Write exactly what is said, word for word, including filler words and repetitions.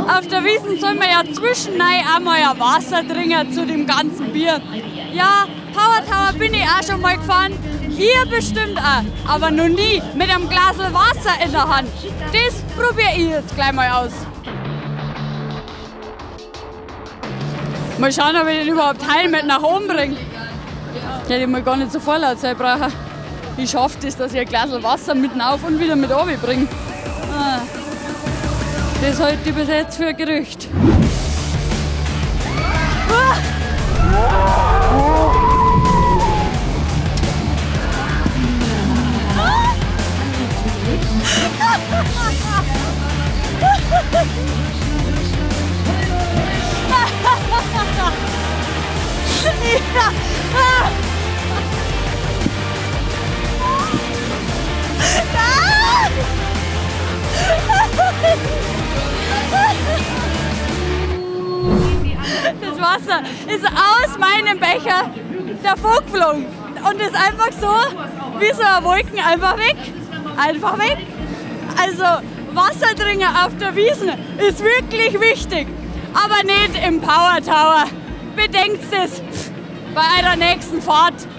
Auf der Wiesn soll man ja zwischendurch auch mal ein Wasser trinken zu dem ganzen Bier. Ja, Power Tower bin ich auch schon mal gefahren. Ihr bestimmt auch, aber noch nie mit einem Glas Wasser in der Hand. Das probiere ich jetzt gleich mal aus. Mal schauen, ob ich den überhaupt heil mit nach oben bringe. Hätte ich mal gar nicht so vorlaut sein brauchen. Ich schaffe das, dass ich ein Glas Wasser mitten auf und wieder mit runter bringe. Ah, das halte ich bis jetzt für ein Gerücht. Ah. Ja. Ah. Das Wasser ist aus meinem Becher davongeflogen und ist einfach so, wie so ein Wolken, einfach weg. Einfach weg. Also Wasser trinken auf der Wiesn ist wirklich wichtig, aber nicht im Power Tower. Bedenkt es bei eurer nächsten Fahrt.